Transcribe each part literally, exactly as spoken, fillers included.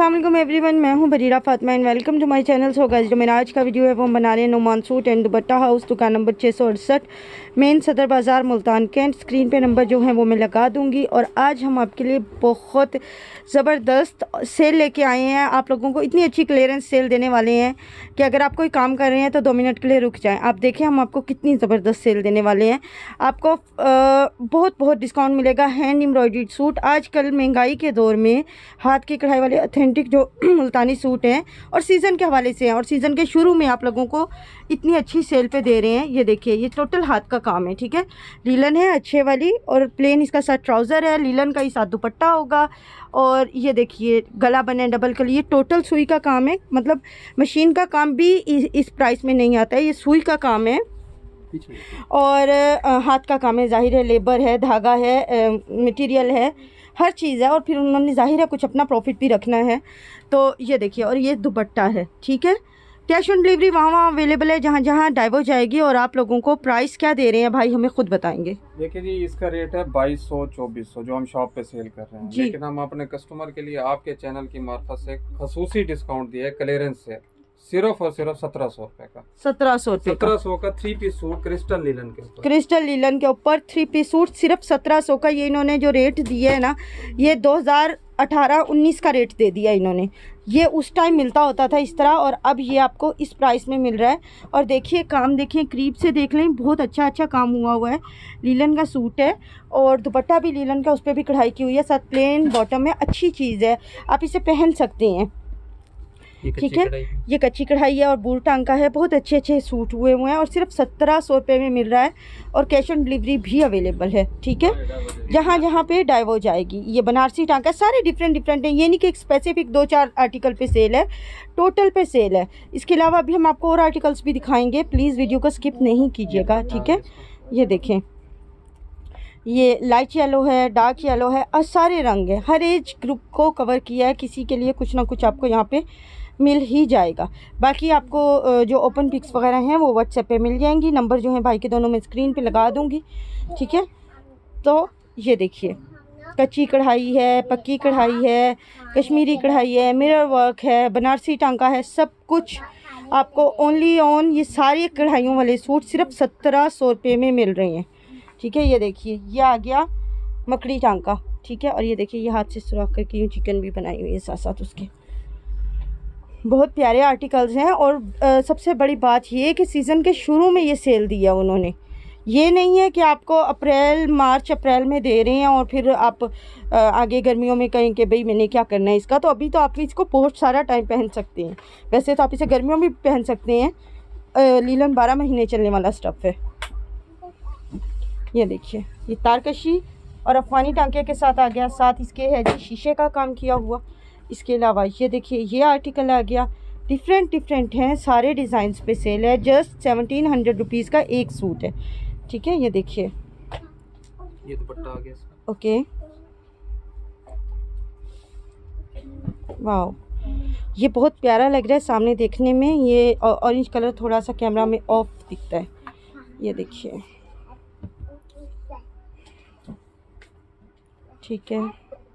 अस्सलाम वालेकुम एवरीवन, मैं हूं Barira Fatima and welcome to my channel. So guys, जो मेरा आज का वीडियो है वो हम बना रहे हैं Numan suit and dupatta house, दुकान नंबर छः सौ अड़सठ, main Sadar Bazaar, Multan Cantt. Screen पे नंबर जो है वो मैं लगा दूंगी। और आज हम आपके लिए बहुत ज़बरदस्त सेल लेके आए हैं। आप लोगों को इतनी अच्छी क्लियरेंस सेल देने वाले हैं कि अगर आप कोई काम कर रहे हैं तो दो मिनट के लिए रुक जाएँ। आप देखें हम आपको कितनी ज़बरदस्त सेल देने वाले हैं। आपको आ, बहुत बहुत डिस्काउंट मिलेगा। हैंड एम्ब्रॉयडर्ड सूट, आजकल महंगाई के दौर में हाथ की कढ़ाई वाले ऑथेंटिक जो मुल्तानी सूट हैं और सीज़न के हवाले से हैं, और सीज़न के शुरू में आप लोगों को इतनी अच्छी सेल पे दे रहे हैं। ये देखिए, ये टोटल हाथ का काम है, ठीक है। लीलन है अच्छे वाली और प्लेन इसका साथ ट्राउज़र है, लीलन का ही साथ दुपट्टा होगा। और ये देखिए गला बने डबल कली, ये टोटल सुई का काम है। मतलब मशीन का काम भी इस, इस प्राइस में नहीं आता है, ये सुई का काम है और आ, हाथ का काम है। जाहिर है लेबर है, धागा है, मटेरियल है, हर चीज़ है। और फिर उन्होंने जाहिर है कुछ अपना प्रॉफिट भी रखना है। तो ये देखिए, और ये दुपट्टा है, ठीक है। कैश ऑन डिलीवरी वहाँ वहाँ अवेलेबल है जहाँ जहाँ डाइवो जाएगी। और आप लोगों को प्राइस क्या दे रहे हैं भाई, हमें खुद बताएंगे। देखिए जी, इसका रेट है बाईस सौ चौबीस सौ जो हम शॉप पे सेल कर रहे हैं, लेकिन हम अपने कस्टमर के लिए आपके चैनल की मार्फत से खसूसी डिस्काउंट दिया है, क्लियरेंस से सिर्फ और सिर्फ सत्रह सौ रुपए का। सत्रह सौ रुपए सत्रह सौ का three piece suit crystal linen के ऊपर, क्रिस्टल लीलन के ऊपर थ्री पीस सूट सिर्फ सत्रह सौ का। ये इन्होंने जो रेट दिया है ना, ये दो हज़ार अठारह उन्नीस का रेट दे दिया इन्होंने। ये उस टाइम मिलता होता था इस तरह, और अब ये आपको इस प्राइस में मिल रहा है। और देखिए काम, देखिए करीब से देख लें, बहुत अच्छा अच्छा काम हुआ हुआ है। लीलन का सूट है और दुपट्टा भी लीलन का, उस पर भी कढ़ाई की हुई है, साथ प्लेन बॉटम है। अच्छी चीज़ है, आप इसे पहन सकते हैं, ठीक है। ये कच्ची कढ़ाई है और बूर टांग का है। बहुत अच्छे अच्छे सूट हुए हुए हैं और सिर्फ सत्रह सौ रुपये में मिल रहा है। और कैश ऑन डिलीवरी भी अवेलेबल है, ठीक है, जहाँ जहाँ पे डाइवो जाएगी। ये बनारसी टांका, सारे डिफरेंट डिफरेंट हैं। ये नहीं कि एक स्पेसिफिक दो चार आर्टिकल पे सेल है, टोटल पे सेल है। इसके अलावा अभी हम आपको और आर्टिकल्स भी दिखाएंगे, प्लीज़ वीडियो को स्किप नहीं कीजिएगा, ठीक है। ये देखें, ये लाइट येलो है, डार्क येलो है और सारे रंग है। हर एज ग्रुप को कवर किया है, किसी के लिए कुछ ना कुछ आपको यहाँ पे मिल ही जाएगा। बाकी आपको जो ओपन पिक्स वगैरह हैं वो व्हाट्सएप पे मिल जाएंगी। नंबर जो है भाई के दोनों मैं स्क्रीन पे लगा दूंगी, ठीक है। तो ये देखिए, कच्ची कढ़ाई है, पक्की कढ़ाई है, कश्मीरी कढ़ाई है, मिरर वर्क है, बनारसी टांका है, सब कुछ आपको ओनली ऑन ये सारी कढ़ाइयों वाले सूट सिर्फ सत्रह सौ रुपये में मिल रहे हैं, ठीक है। ये देखिए, ये आ गया मकड़ी टांका, ठीक है। और ये देखिए, ये हाथ से सुराख करके यूँ चिकन भी बनाई हुई है साथ साथ उसके। बहुत प्यारे आर्टिकल्स हैं। और आ, सबसे बड़ी बात ये है कि सीज़न के शुरू में ये सेल दिया उन्होंने। ये नहीं है कि आपको अप्रैल मार्च अप्रैल में दे रहे हैं और फिर आप आ, आगे गर्मियों में कहें कि भाई मैंने क्या करना है इसका। तो अभी तो आप इसको बहुत सारा टाइम पहन सकते हैं। वैसे तो आप इसे गर्मियों में भी पहन सकते हैं। आ, लीलन बारह महीने चलने वाला स्टफ़ है। ये देखिए, ये तारकशी और अफगानी टांके के साथ आ गया। साथ इसके है जी शीशे का काम किया हुआ। इसके अलावा ये देखिए, ये आर्टिकल आ गया। डिफरेंट डिफरेंट हैं, सारे डिज़ाइंस पे सेल है। जस्ट सेवनटीन हंड्रेड रुपीज़ का एक सूट है, ठीक है। ये देखिए, ये दुपट्टा आ गया इसका। ओके, वाह, ये बहुत प्यारा लग रहा है सामने देखने में। ये ऑरेंज कलर थोड़ा सा कैमरा में ऑफ दिखता है। ये देखिए, ठीक है,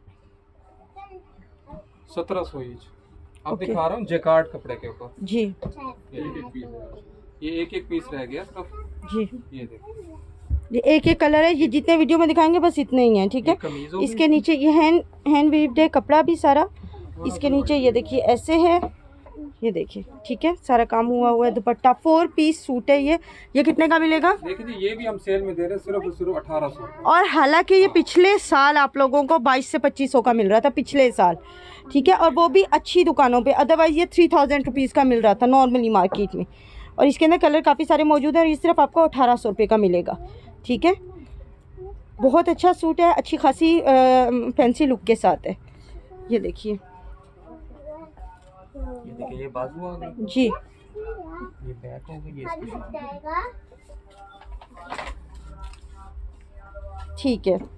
सत्रह सौ इंच अब दिखा रहा हूँ जेकार्ड कपड़े के ऊपर जी। ये एक एक पीस है, ये एक एक पीस रह गया सिर्फ जी। ये देखो, ये एक एक कलर है। ये जितने वीडियो में दिखाएंगे बस इतने ही हैं, ठीक है। इसके नीचे ये हैंड हैंड वीव्ड है कपड़ा भी सारा। इसके नीचे ये देखिए ऐसे है, ये देखिए, ठीक है, सारा काम हुआ हुआ है। दुपट्टा फोर पीस सूट है ये। ये कितने का मिलेगा? देखिए, ये भी हम सेल में दे रहे हैं सिर्फ सिर्फ अठारह सौ। और हालांकि ये पिछले साल आप लोगों को बाईस से पच्चीस सौ का मिल रहा था पिछले साल, ठीक है। और वो भी अच्छी दुकानों पे, अदरवाइज ये थ्री थाउजेंड रुपीज़ का मिल रहा था नॉर्मली मार्केट में। और इसके अंदर कलर काफ़ी सारे मौजूद हैं और ये सिर्फ आपको अठारह सौ रुपये का मिलेगा, ठीक है। बहुत अच्छा सूट है, अच्छी खासी फैंसी लुक के साथ है। ये देखिए, ये देखिए, ये बाजू आ गई जी, ये बैक हो गई, ये ठीक है।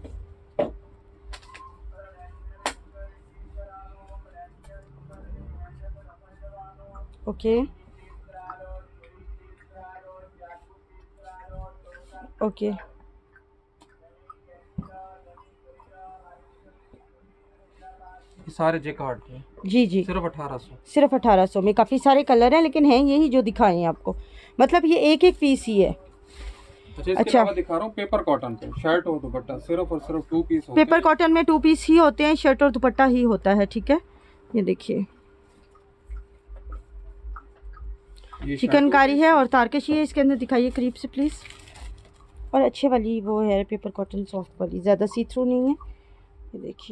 ओके ओके ये सारे जेकार्ड के जी जी, सिर्फ अठारह सौ सिर्फ अठारह सौ में। काफ़ी सारे कलर हैं लेकिन हैं यही जो दिखाए हैं आपको, मतलब ये एक एक पीस ही है। अच्छा, इसके अच्छा, दिखा रहा हूँ पेपर कॉटन पे शर्ट और दुपट्टा सिर्फ और सिर्फ टू पीस। पेपर कॉटन में टू पीस ही होते हैं, शर्ट और दुपट्टा ही होता है। ठीक है, ये देखिए चिकनकारी है और तारकशी है। इसके अंदर दिखाइए करीब से प्लीज़। और अच्छे वाली वो है पेपर कॉटन सॉफ्ट वाली, ज़्यादा सी थ्रू नहीं है। ये देखिए,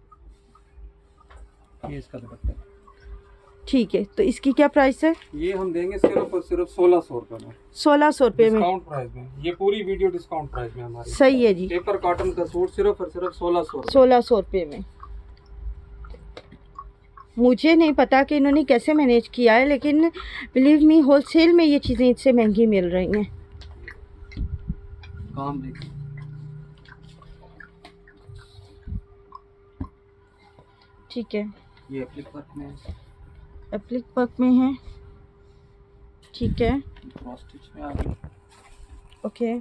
ये इसका दुपट्टा। ठीक है, तो इसकी क्या प्राइस है? ये हम देंगे सिर्फ और सिर्फ सोलह सौ रुपए में। सोलह सौ रुपये में डिस्काउंट प्राइस में। ये पूरी वीडियो डिस्काउंट प्राइस में हमारी। सही है जी। पेपर कॉटन का सूट सिर्फ और सिर्फ सोलह सौ सोलह सौ रुपये में। मुझे नहीं पता कि इन्होंने कैसे मैनेज किया है, लेकिन बिलीव मी होलसेल में ये चीज़ें इससे महंगी मिल रही हैं। काम देखिए, ठीक है, ये एप्लिक वर्क में है। एप्लिक वर्क में है, ठीक है, क्रॉस स्टिच में आ गई। ओके,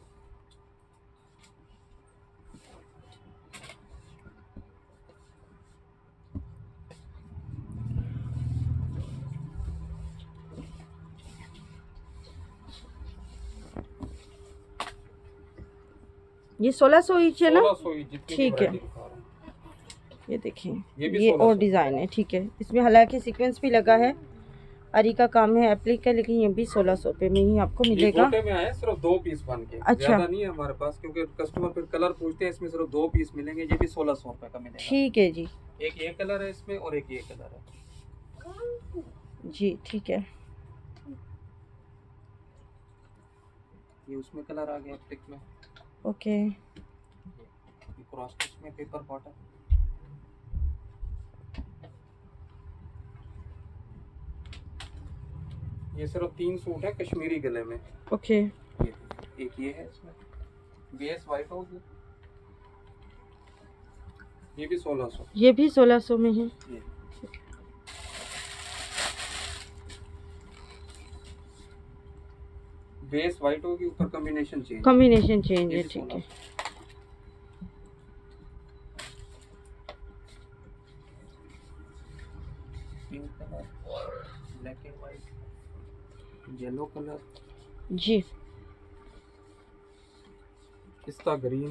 ये सोलह सौ इंच है ना? ठीक है, ये देखिए, ये, ये और डिज़ाइन है। ठीक है, इसमें हालांकि सीक्वेंस भी लगा है, अरी का काम है, एप्लिक है, लेकिन ये भी सोलह सौ रुपये में ही आपको मिलेगा। ये में आए सिर्फ दो पीस बन के। अच्छा, ज़्यादा नहीं है हमारे पास, क्योंकि कस्टमर फिर कलर पूछते हैं। इसमें सिर्फ दो पीस मिलेंगे, ये भी सोलह सौ रुपये का मिलेगा। ठीक है जी। एक ये कलर है इसमें और एक ये कलर है जी, ठीक है, ये उसमें कलर आ गया एप्लिक में। ओके, ये क्रॉस स्टिच में पेपर कॉटन। ये सिर्फ तीन सूट है कश्मीरी गले में। ओके, ये एक ये है, इसमें बेस वाइट होगी। ये भी सोलह सौ। ये भी सोलह सौ में है। ये बेस वाइट होगी, ऊपर कॉम्बिनेशन चेंज। कॉम्बिनेशन चेंज है, ठीक है। Pink colour, black and white, yellow colour जी, पिस्ता ग्रीन,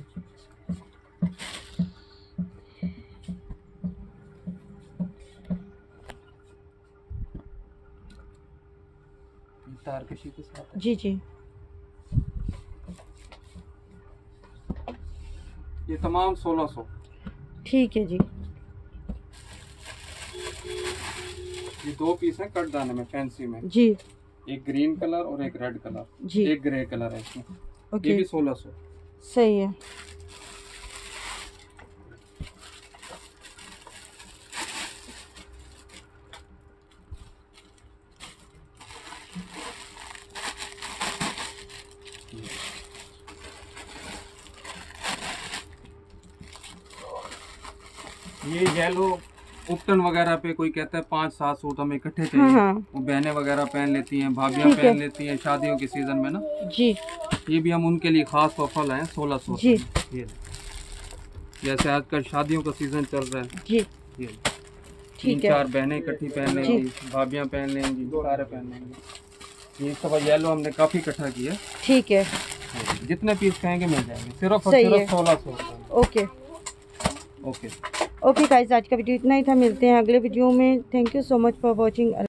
तारकशी के साथ। जी जी, ये तमाम सोलह सौ। ठीक है जी। ये दो पीस है कट दाने में, फैंसी में जी, एक ग्रीन कलर और एक रेड कलर जी, एक ग्रे कलर है इसमें। ओके, ये भी सोलह सौ। सही है। ये येलो उपटन वगैरह पे कोई कहता है पाँच सात सूट हमें इकट्ठे चाहिए। हाँ, वो बहनें वगैरह पहन लेती हैं, भाभियाँ पहन लेती हैं शादियों के सीजन में ना जी। ये भी हम उनके लिए खास ऑफर लाए सोलह सौ जी। ये जैसे आजकल शादियों का सीजन चल रहा है जी, ये ठीक है। चार बहनें इकट्ठी पहन लेंगी, भाभियाँ पहन लेंगी, सारे पहन लेंगे। ये सब येलो हमने काफी इकट्ठा किया। ठीक है, जितने पीस कहेंगे मिल जाएंगे, सिर्फ और सही है। सिर्फ सोलह सौ। ओके ओके ओके गाइस, आज का वीडियो इतना ही था। मिलते हैं अगले वीडियो में। Thank you so much for watching.